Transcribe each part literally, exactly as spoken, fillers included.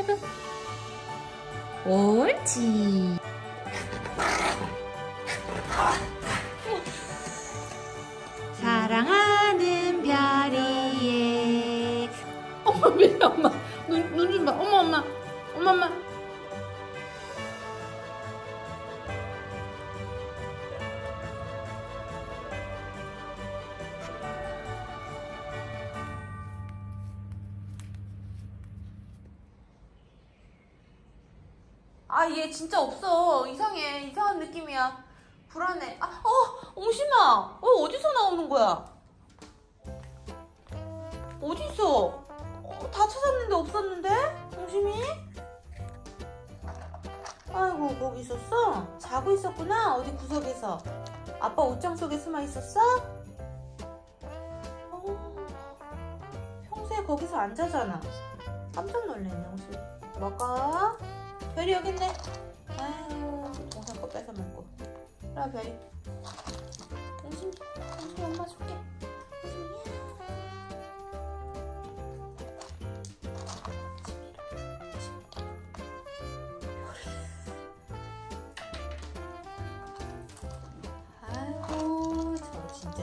하이파이브. 옳지. 사랑하는 별이의. 엄마 왜 엄마 눈 눈 좀 봐. 엄마 엄마 엄마 엄마. 아, 얘 진짜 없어. 이상해. 이상한 느낌이야. 불안해. 아, 어, 옹심아. 어, 어디서 나오는 거야? 어디서? 어, 다 찾았는데 없었는데? 옹심이? 아이고, 거기 있었어? 자고 있었구나. 어디 구석에서. 아빠 옷장 속에 숨어 있었어? 어, 평소에 거기서 안 자잖아. 깜짝 놀랐네, 옹심이. 먹어. 별이 여기 있네. 아유, 동생 거 뺏어 먹고. 그래, 별이. 옹심이, 옹심이 엄마 줄게. 아이고, 저거 진짜.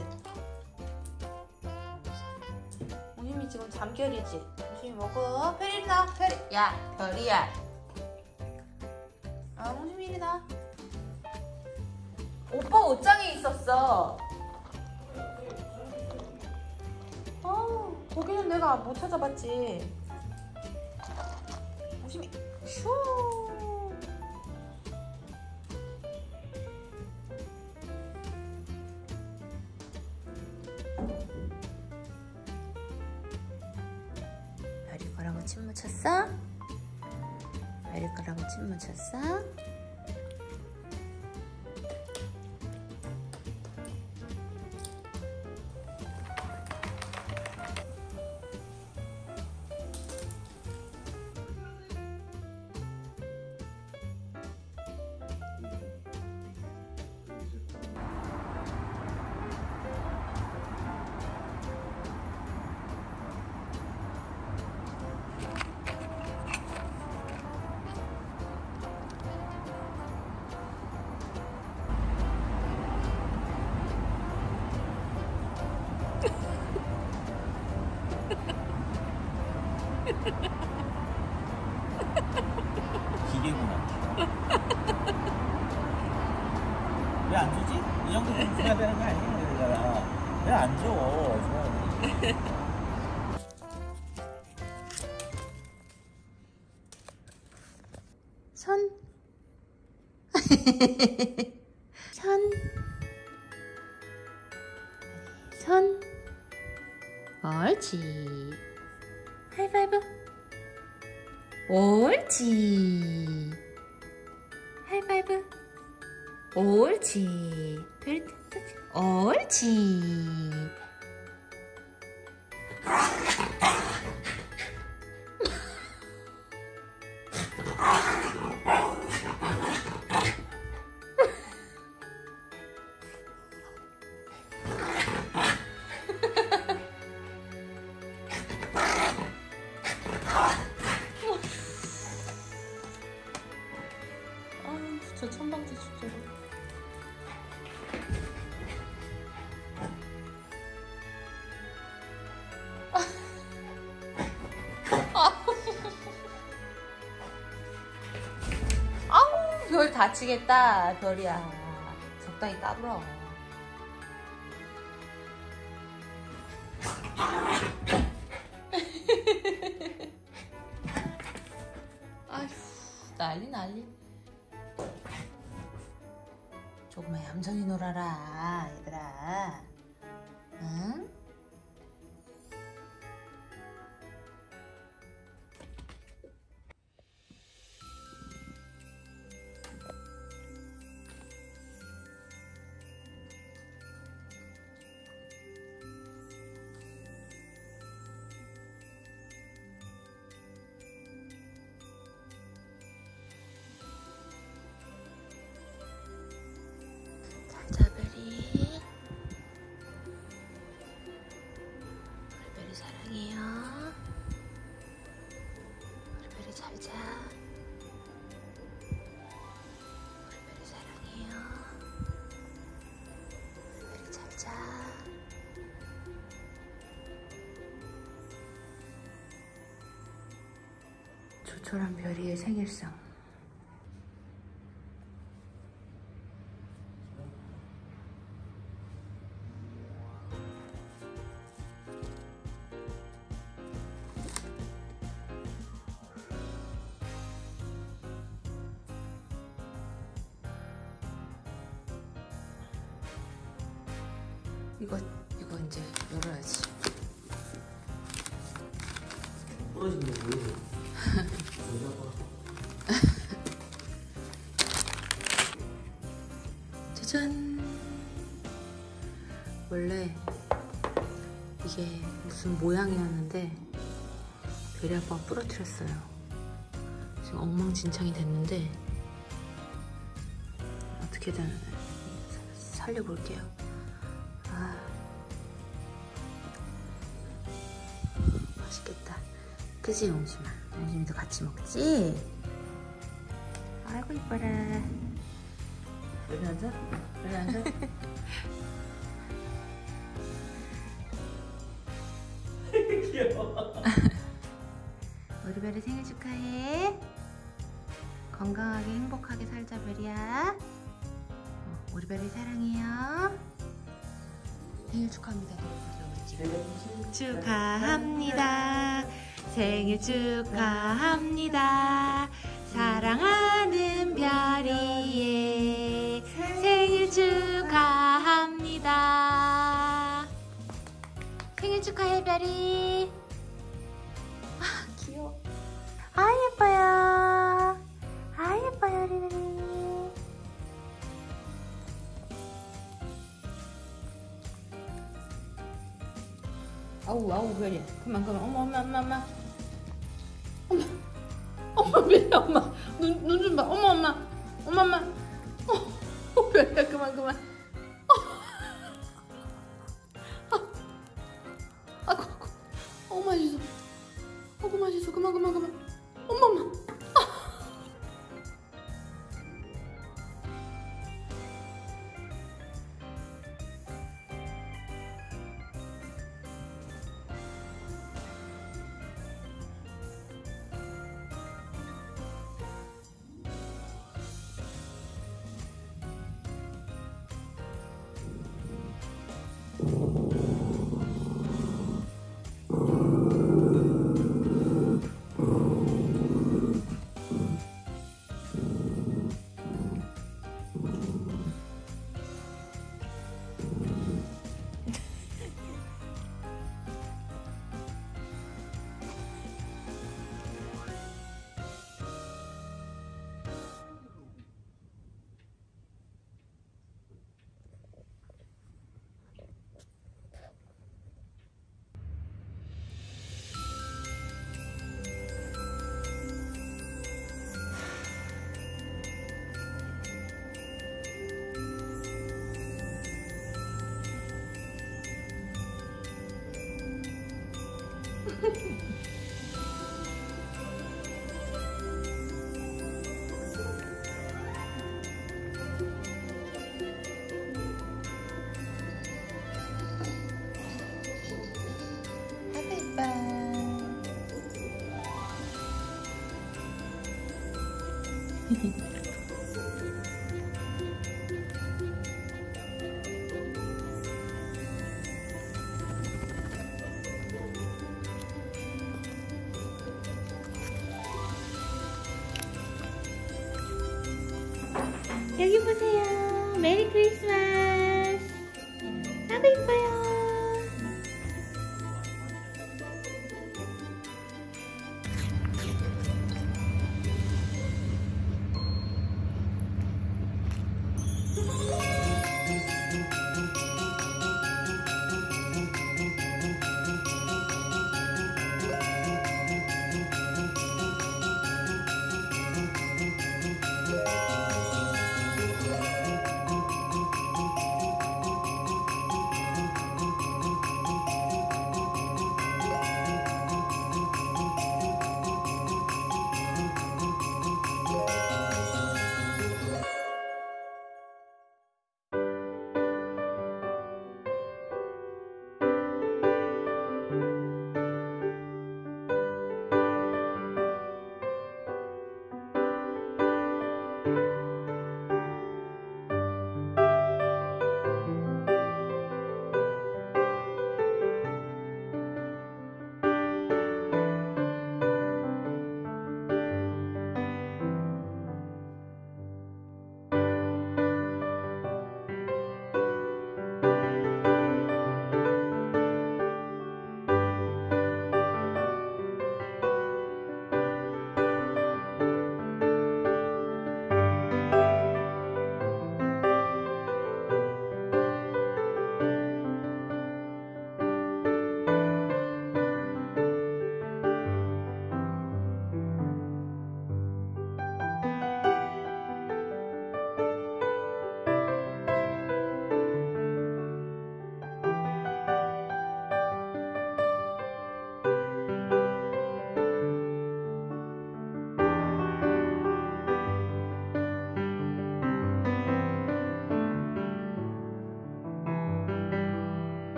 옹심이 지금 잠결이지? 옹심이 먹어. 별이 나, 별이. 야, 별이야. 아, 옹심이 이리나. 오빠 옷장에 있었어. 아, 거기는 내가 못 찾아봤지. 옹심이 슈. 별이 거라고 침 묻혔어? 별이 거라고 침 묻혔어? 기계구나. 왜 안 주지? 이 정도면 줘야 되는 거 아니야? 왜 안 줘? 손. 손. 손. 옳지. 하이파이브. 옳지. 하이파이브. 옳지. 별이 터치. 옳지. 저 천방지 축제로. 아우, 별 다치겠다. 별이야. 적당히 까불어. 아휴, 난리 난리. 조금만 얌전히 놀아라, 얘들아. 응? 자별이. 조촐한 별이의 생일상. 이거 이거 이제 열어야지. 부러진 게 보이죠? 짜잔. 원래 이게 무슨 모양이었는데 별이 아빠가 부러뜨렸어요. 지금 엉망진창이 됐는데 어떻게든 살려볼게요. 아, 맛있겠다. 그지, 용심아? 용심이도 같이 먹지? 아이고 이뻐라. 여기 앉아? 여기 앉아? 귀여워. 우리 별이 생일 축하해. 건강하게 행복하게 살자, 별이야. 어, 우리 별이 사랑해요. 생일 축하합니다. 생일 축하합니다. 생일 축하합니다. 사랑하는 별이의 생일 축하합니다. 생일 축하해, 별이. 아, 귀여워. 아, 예뻐요. 아, 예뻐요, 우리 별이. 아우, 아우, 별이야. 그만, 그만. 어머, 엄마, 엄마, 엄마. 엄마, 엄마, 별이야, 엄마. 눈, 눈 좀 봐. 어머, 엄마. 엄마, 엄마. 어, 별이야, 그만, 그만. 아이고, 아이고. 어, 맛있어. 어구, 맛있어. 그만, 그만, 그만. 엄마, 엄마. 여기 보세요.